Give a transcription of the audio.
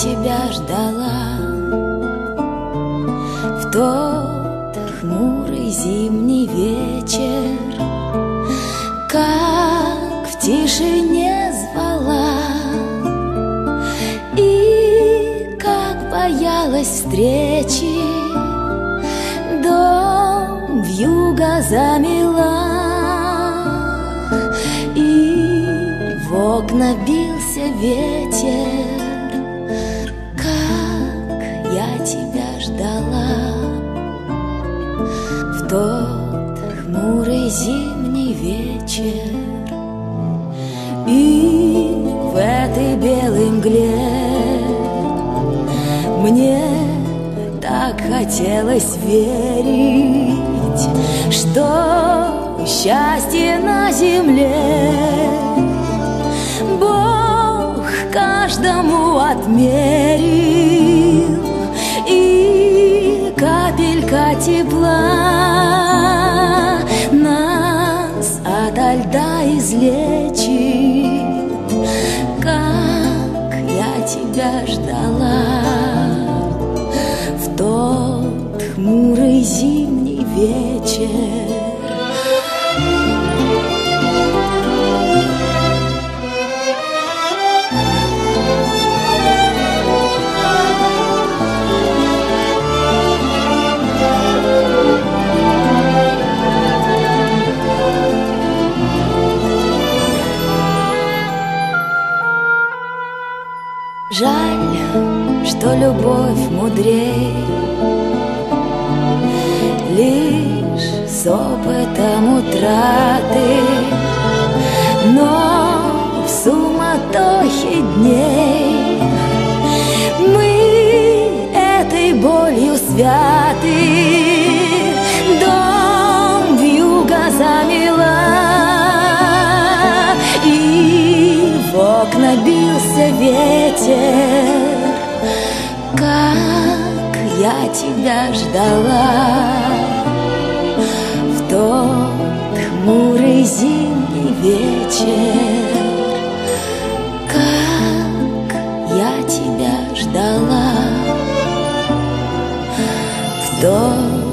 тебя ждала в тот хмурый зимний вечер, как в тишине звала, и как боялась встречи, дом вьюга замела, и в окна бился ветер. Я тебя ждала в тот хмурый зимний вечер, и в этой белой мгле мне так хотелось верить, что счастье на земле Бог каждому отмерил, и капелька тепла нас ото льда излечит. Как я тебя ждала в тот хмурый зимний вечер. Жаль, что любовь мудрей, лишь с опытом утраты, но в суматохе дней мы этой болью святы. Дом вьюга замела, и в окна бился ветер. Как я тебя ждала в тот хмурый зимний вечер. Как я тебя ждала в тот